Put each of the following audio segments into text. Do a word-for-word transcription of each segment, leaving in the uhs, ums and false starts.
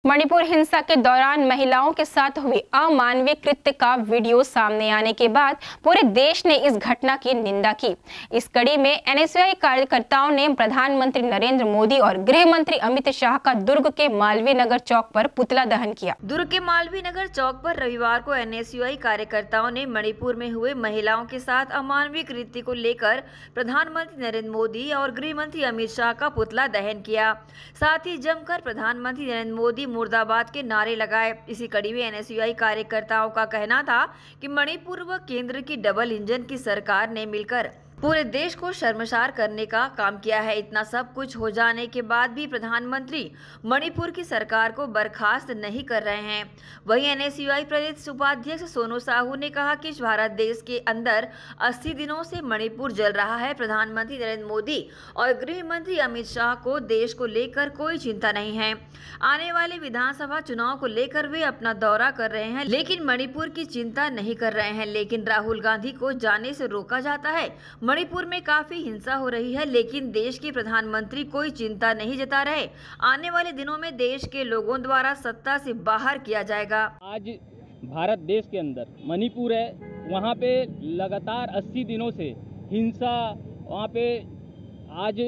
मणिपुर हिंसा के दौरान महिलाओं के साथ हुए अमानवीय कृत्य का वीडियो सामने आने के बाद पूरे देश ने इस घटना की निंदा की। इस कड़ी में एनएसयूआई कार्यकर्ताओं ने प्रधानमंत्री नरेंद्र मोदी और गृह मंत्री अमित शाह का दुर्ग के मालवीय नगर चौक पर पुतला दहन किया। दुर्ग के मालवीय नगर चौक पर रविवार को एनएसयूआई कार्यकर्ताओं ने मणिपुर में हुए महिलाओं के साथ अमानवीय कृत्य को लेकर प्रधानमंत्री नरेंद्र मोदी और गृह मंत्री अमित शाह का पुतला दहन किया। साथ ही जमकर प्रधानमंत्री नरेंद्र मोदी मुर्दाबाद के नारे लगाए। इसी कड़ी में एनएसयूआई कार्यकर्ताओं का कहना था कि मणिपुर व केंद्र की डबल इंजन की सरकार ने मिलकर पूरे देश को शर्मसार करने का काम किया है। इतना सब कुछ हो जाने के बाद भी प्रधानमंत्री मणिपुर की सरकार को बर्खास्त नहीं कर रहे हैं। वहीं एनएसयूआई प्रदेश उपाध्यक्ष सोनू साहू ने कहा कि भारत देश के अंदर अस्सी दिनों से मणिपुर जल रहा है। प्रधानमंत्री नरेंद्र मोदी और गृह मंत्री अमित शाह को देश को लेकर कोई चिंता नहीं है। आने वाले विधानसभा चुनाव को लेकर वे अपना दौरा कर रहे हैं, लेकिन मणिपुर की चिंता नहीं कर रहे हैं। लेकिन राहुल गांधी को जाने से रोका जाता है। मणिपुर में काफी हिंसा हो रही है, लेकिन देश के प्रधानमंत्री कोई चिंता नहीं जता रहे। आने वाले दिनों में देश के लोगों द्वारा सत्ता से बाहर किया जाएगा। आज भारत देश के अंदर मणिपुर है, वहाँ पे लगातार अस्सी दिनों से हिंसा, वहाँ पे आज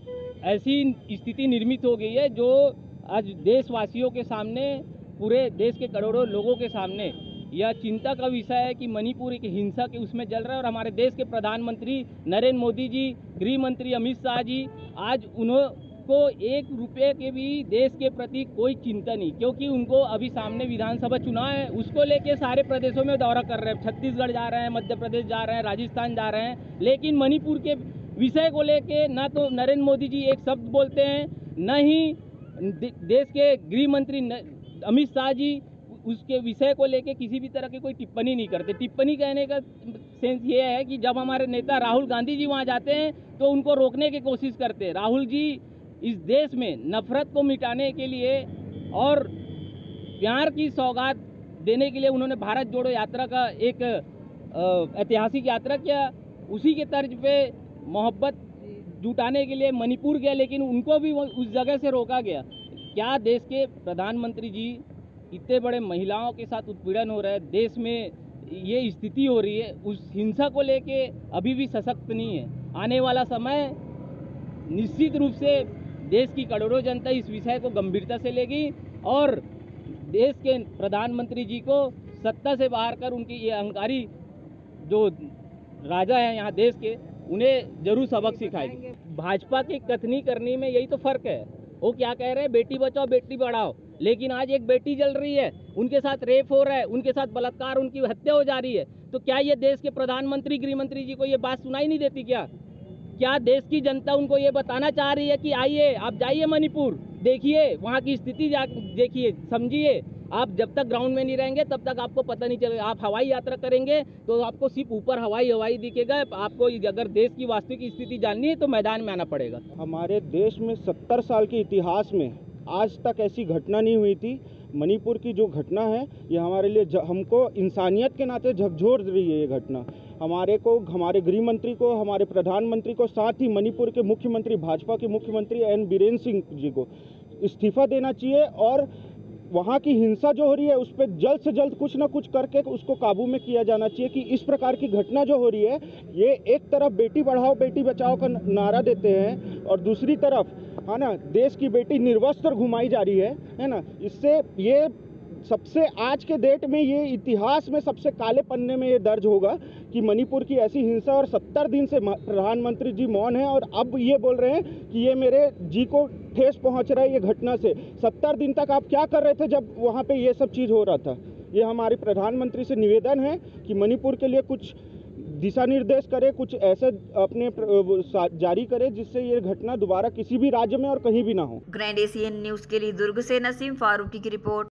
ऐसी स्थिति निर्मित हो गई है जो आज देशवासियों के सामने, पूरे देश के करोड़ों लोगों के सामने यह चिंता का विषय है कि मणिपुर एक हिंसा के उसमें जल रहा है। और हमारे देश के प्रधानमंत्री नरेंद्र मोदी जी, गृह मंत्री अमित शाह जी, आज उनको एक रुपये के भी देश के प्रति कोई चिंता नहीं, क्योंकि उनको अभी सामने विधानसभा चुनाव है, उसको लेके सारे प्रदेशों में दौरा कर रहे हैं। छत्तीसगढ़ जा रहे हैं, मध्य प्रदेश जा रहे हैं, राजस्थान जा रहे हैं, लेकिन मणिपुर के विषय को लेके ना तो नरेंद्र मोदी जी एक शब्द बोलते हैं, न ही देश के गृह मंत्री अमित शाह जी उसके विषय को लेके किसी भी तरह की कोई टिप्पणी नहीं करते। टिप्पणी कहने का सेंस ये है कि जब हमारे नेता राहुल गांधी जी वहाँ जाते हैं तो उनको रोकने की कोशिश करते हैं। राहुल जी इस देश में नफरत को मिटाने के लिए और प्यार की सौगात देने के लिए उन्होंने भारत जोड़ो यात्रा का एक ऐतिहासिक यात्रा किया। उसी के तर्ज पे मोहब्बत जुटाने के लिए मणिपुर गया, लेकिन उनको भी उस जगह से रोका गया। क्या देश के प्रधानमंत्री जी, इतने बड़े महिलाओं के साथ उत्पीड़न हो रहा है, देश में ये स्थिति हो रही है, उस हिंसा को लेके अभी भी सशक्त नहीं है। आने वाला समय निश्चित रूप से देश की करोड़ों जनता इस विषय को गंभीरता से लेगी और देश के प्रधानमंत्री जी को सत्ता से बाहर कर उनकी ये अहंकारी जो राजा है यहाँ देश के, उन्हें जरूर सबक सिखाएगी। भाजपा की कथनी करनी में यही तो फर्क है। वो क्या कह रहे हैं, बेटी बचाओ बेटी बढ़ाओ, लेकिन आज एक बेटी जल रही है, उनके साथ रेप हो रहा है, उनके साथ बलात्कार, उनकी हत्या हो जा रही है। तो क्या ये देश के प्रधानमंत्री गृह मंत्री जी को ये बात सुनाई नहीं देती? क्या क्या देश की जनता उनको ये बताना चाह रही है कि आइए, आप जाइए मणिपुर, देखिए वहाँ की स्थिति देखिए, समझिए। आप जब तक ग्राउंड में नहीं रहेंगे तब तक आपको पता नहीं चलेगा। आप हवाई यात्रा करेंगे तो आपको सिर्फ ऊपर हवाई हवाई दिखेगा। आपको अगर देश की वास्तविक स्थिति जाननी है तो मैदान में आना पड़ेगा। हमारे देश में सत्तर साल के इतिहास में आज तक ऐसी घटना नहीं हुई थी। मणिपुर की जो घटना है ये हमारे लिए, हमको इंसानियत के नाते झकझोर रही है। ये घटना हमारे को, हमारे गृह मंत्री को, हमारे प्रधानमंत्री को, साथ ही मणिपुर के मुख्यमंत्री, भाजपा के मुख्यमंत्री एन बीरेन्द्र सिंह जी को इस्तीफा देना चाहिए और वहाँ की हिंसा जो हो रही है उस पर जल्द से जल्द कुछ ना कुछ करके उसको काबू में किया जाना चाहिए। कि इस प्रकार की घटना जो हो रही है, ये एक तरफ बेटी बढ़ाओ बेटी बचाओ का नारा देते हैं और दूसरी तरफ है ना देश की बेटी निर्वस्त्र घुमाई जा रही है है ना। इससे ये सबसे आज के डेट में ये इतिहास में सबसे काले पन्ने में ये दर्ज होगा कि मणिपुर की ऐसी हिंसा, और सत्तर दिन से प्रधानमंत्री जी मौन हैं और अब ये बोल रहे हैं कि ये मेरे जी को ठेस पहुंच रहा है ये घटना से। सत्तर दिन तक आप क्या कर रहे थे जब वहाँ पे ये सब चीज़ हो रहा था? ये हमारे प्रधानमंत्री से निवेदन है कि मणिपुर के लिए कुछ दिशा निर्देश करे, कुछ ऐसे अपने जारी करे जिससे ये घटना दोबारा किसी भी राज्य में और कहीं भी ना हो। ग्रैंड एशियन न्यूज़ के लिए दुर्ग से नसीम फारूकी की रिपोर्ट।